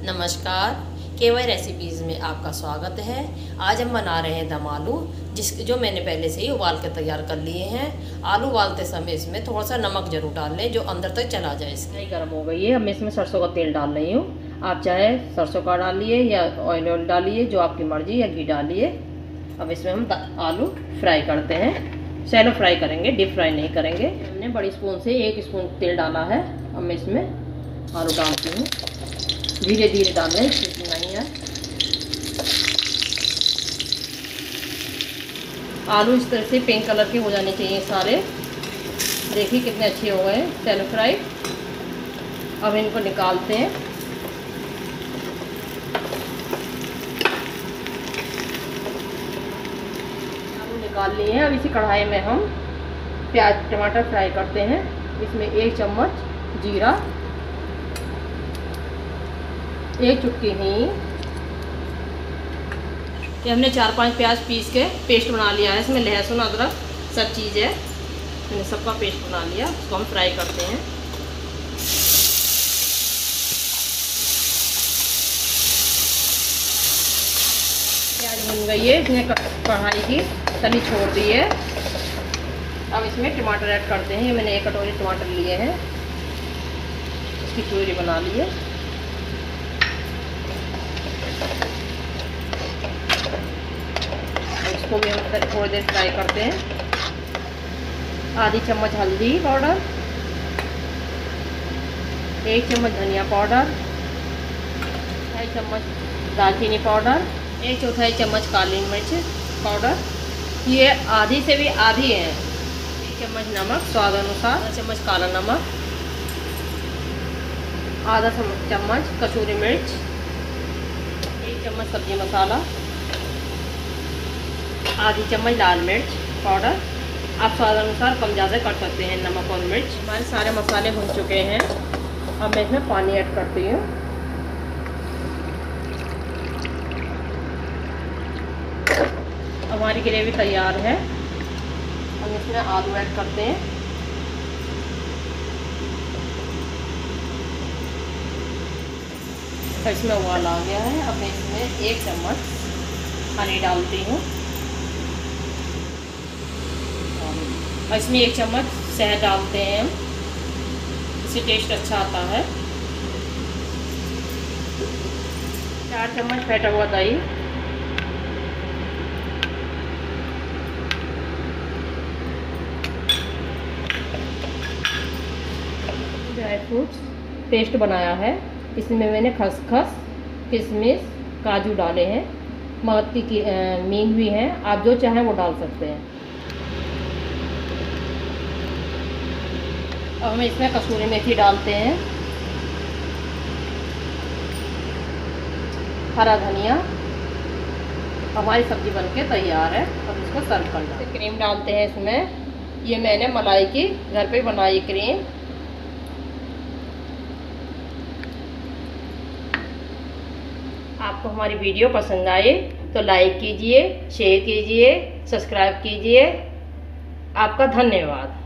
नमस्कार, KY recipes में आपका स्वागत है। आज हम बना रहे हैं दम आलू, जो मैंने पहले से ही उबाल के तैयार कर लिए हैं। आलू उबालते समय इसमें थोड़ा सा नमक जरूर डाल लें जो अंदर तक चला जाए। इसकी गर्म हो गई है, अब मैं इसमें सरसों का तेल डाल रही हूँ। आप चाहे सरसों का डालिए या ऑयल डालिए, जो आपकी मर्जी, या घी डालिए। अब इसमें हम आलू फ्राई करते हैं। शैलो फ्राई करेंगे, डीप फ्राई नहीं करेंगे। हमने बड़ी स्पून से 1 स्पून तेल डाला है। अब मैं इसमें आलू डालती हूँ। धीरे धीरे डालें, नहीं है। आलू इस तरह से पिंक कलर के हो जाने चाहिए सारे। देखिए कितने अच्छे हो गए शैलो फ्राई। अब इनको निकालते हैं। आलू निकाल लिए हैं। अब इसी कढ़ाई में हम प्याज टमाटर फ्राई करते हैं। इसमें 1 चम्मच जीरा, 1 चुटकी हींग। ये हमने 4-5 प्याज पीस के पेस्ट बना लिया है। इसमें लहसुन अदरक सब चीज़ है, मैंने सबका पेस्ट बना लिया। उसको हम फ्राई करते हैं। प्याज बन गई है, इसने कढ़ाई की तली छोड़ दी है। अब इसमें टमाटर ऐड करते हैं। मैंने 1 कटोरी टमाटर लिए हैं, इसकी प्यूरी बना ली है। इसको भी हम थोड़ी देर फ्राई करते हैं। आधी चम्मच हल्दी पाउडर, 1 चम्मच धनिया पाउडर, 2 चम्मच दालचीनी पाउडर, 1/4 चम्मच काली मिर्च पाउडर। ये आधी से भी आधी है। 1 चम्मच नमक स्वाद अनुसार, 1 चम्मच काला नमक, आधा चम्मच कसूरी मिर्च, 1 चम्मच सब्जी मसाला, आधी चम्मच लाल मिर्च पाउडर। आप स्वाद अनुसार कम ज़्यादा कर सकते हैं नमक और मिर्च। हमारे सारे मसाले भुन चुके हैं। अब मैं इसमें पानी ऐड करती हूँ। हमारी ग्रेवी तैयार है। हम इसमें आलू ऐड करते हैं। इसमें उबाल आ गया है। अब मैं इसमें 1 चम्मच हनी डालती हूँ और इसमें 1 चम्मच शहद डालते हैं हम, इससे टेस्ट अच्छा आता है। 4 चम्मच फेंटा हुआ दही, ड्राई फ्रूट्स पेस्ट बनाया है। इसमें मैंने खसखस, किशमिश, काजू डाले हैं। मोती की मींग भी है, आप जो चाहें वो डाल सकते हैं। अब हम इसमें कसूरी मेथी डालते हैं, हरा धनिया। हमारी सब्जी बनके तैयार है। अब इसको सर्व करना है। क्रीम डालते हैं इसमें। ये मैंने मलाई की घर पे बनाई क्रीम। आपको हमारी वीडियो पसंद आए तो लाइक कीजिए, शेयर कीजिए, सब्सक्राइब कीजिए। आपका धन्यवाद।